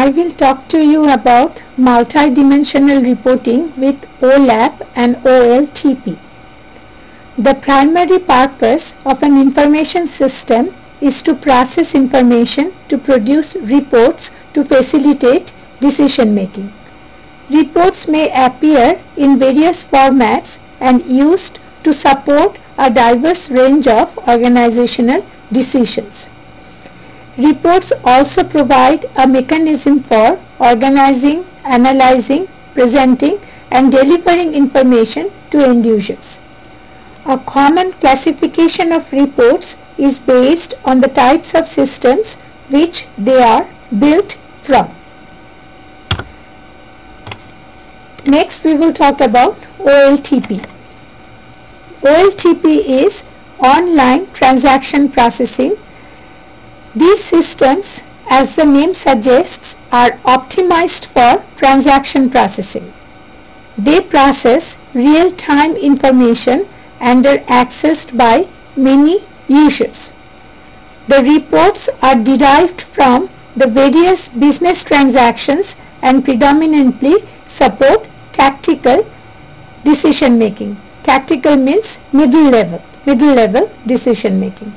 I will talk to you about multidimensional reporting with OLAP and OLTP. The primary purpose of an information system is to process information to produce reports to facilitate decision making. Reports may appear in various formats and used to support a diverse range of organizational decisions. Reports also provide a mechanism for organizing, analyzing, presenting, and delivering information to end users. A common classification of reports is based on the types of systems which they are built from. Next, we will talk about OLTP. OLTP is online transaction processing. These systems, as the name suggests, are optimized for transaction processing. They process real-time information and are accessed by many users. The reports are derived from the various business transactions and predominantly support tactical decision making. Tactical means middle level decision making.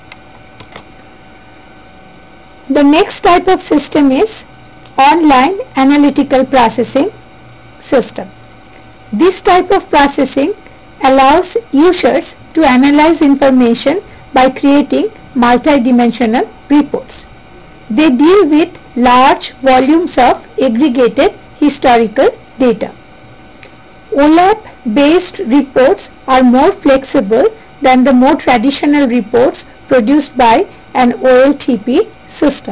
The next type of system is online analytical processing system. This type of processing allows users to analyze information by creating multidimensional reports. They deal with large volumes of aggregated historical data. OLAP-based reports are more flexible than the more traditional reports produced by an OLTP system.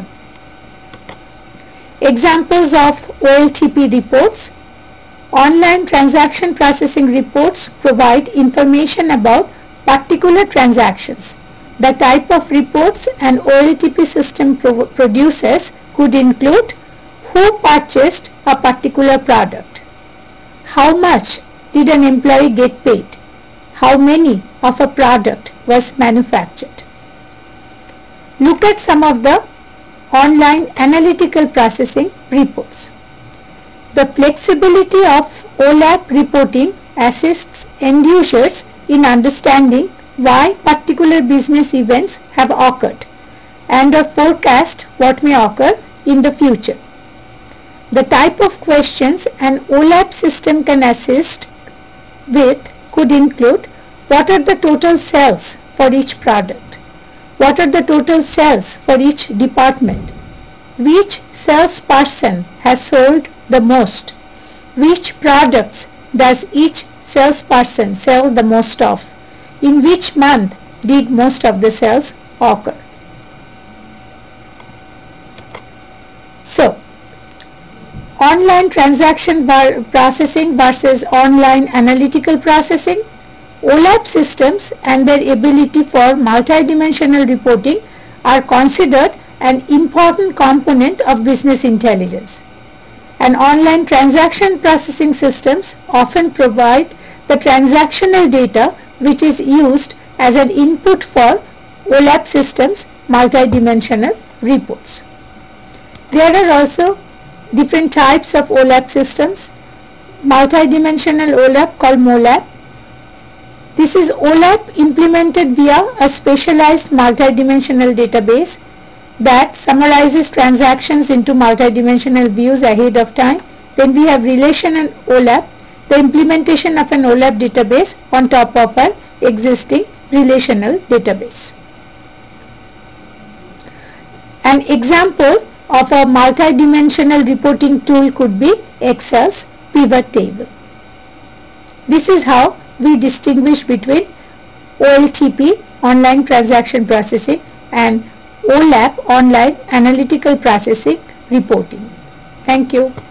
Examples of OLTP reports: online transaction processing reports provide information about particular transactions. The type of reports an OLTP system produces could include who purchased a particular product, how much did an employee get paid, how many of a product was manufactured. Look at some of the online analytical processing reports. The flexibility of OLAP reporting assists end users in understanding why particular business events have occurred and forecast what may occur in the future. The type of questions an OLAP system can assist with could include: what are the total sales for each product? What are the total sales for each department? Which salesperson has sold the most? Which products does each salesperson sell the most of? In which month did most of the sales occur? So, online transaction processing versus online analytical processing. OLAP systems and their ability for multidimensional reporting are considered an important component of business intelligence. And online transaction processing systems often provide the transactional data which is used as an input for OLAP systems' multidimensional reports. There are also different types of OLAP systems. Multidimensional OLAP called MOLAP. This is OLAP implemented via a specialized multidimensional database that summarizes transactions into multidimensional views ahead of time. Then we have relational OLAP, the implementation of an OLAP database on top of an existing relational database. An example of a multidimensional reporting tool could be Excel's pivot table. This is how we distinguish between OLTP, online transaction processing, and OLAP, online analytical processing reporting. Thank you.